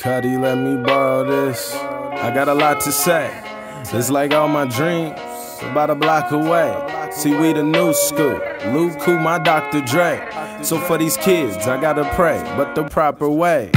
Cuddy, let me borrow this. I got a lot to say. It's like all my dreams about a block away. See, we the new school. Luke, who my Dr. Dre. So for these kids, I gotta pray, but the proper way.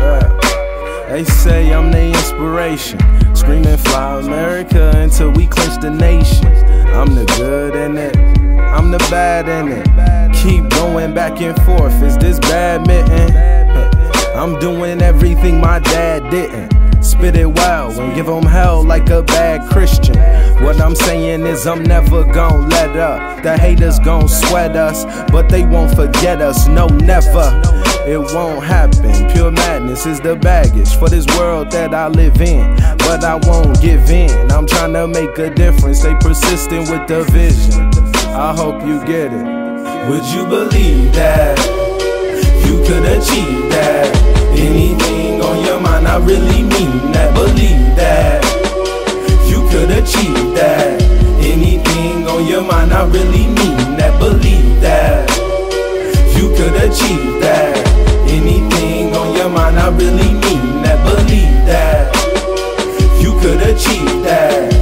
They say I'm the inspiration. Screaming fly America until we clinch the nation. I'm the good in it, I'm the bad in it. Keep going back and forth, is this badminton? I'm doing everything my dad didn't. Spit it well and give them hell like a bad Christian. What I'm saying is I'm never gon' let up. The haters gon' sweat us, but they won't forget us, no never. It won't happen, pure madness is the baggage for this world that I live in. But I won't give in, I'm trying to make a difference. Stay persistent with the vision, I hope you get it. Would you believe that you could achieve that? Anything on your mind, I really mean that. Believe that you could achieve that. Anything on your mind, I really mean that. Believe that you could achieve that. Anything on your mind, I really mean that. Believe that you could achieve that.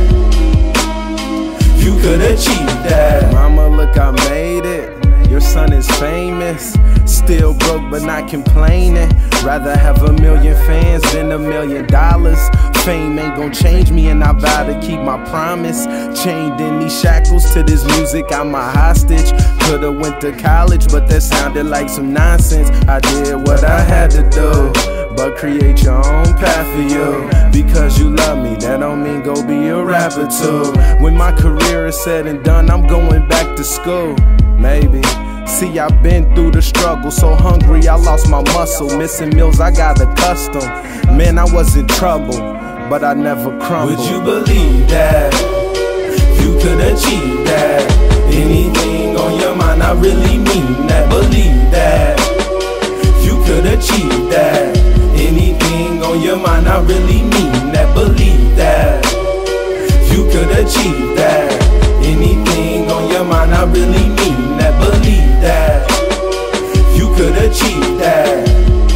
You could achieve that. Mama, look, I made it. Your son is famous. Still broke but not complaining. Rather have 1 million fans than $1 million. Fame ain't gon' change me, and I vow to keep my promise. Chained in these shackles to this music, I'm a hostage. Could've went to college, but that sounded like some nonsense. I did what I had to do, but create your own path for you. Because you love me, that don't mean go be a rapper too. When my career is said and done, I'm going back to school. Maybe. See, I've been through the struggle, so hungry I lost my muscle. Missing meals, I got accustomed. Man, I was in trouble, but I never crumbled. Would you believe that you could achieve that? Anything on your mind, I really mean that. Believe that you could achieve that. Anything on your mind, I really mean that. Believe that you could achieve that. Anything on your mind, I really mean that. Believe that you could achieve that.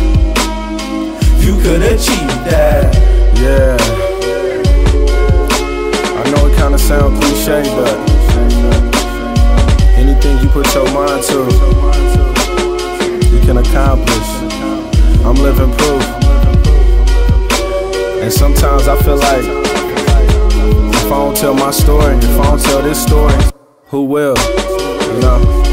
You could achieve that. Yeah, I know it kinda sound cliche, but anything you put your mind to, you can accomplish. I'm living proof. And sometimes I feel like if I don't tell my story, if I don't tell this story, who will? You know?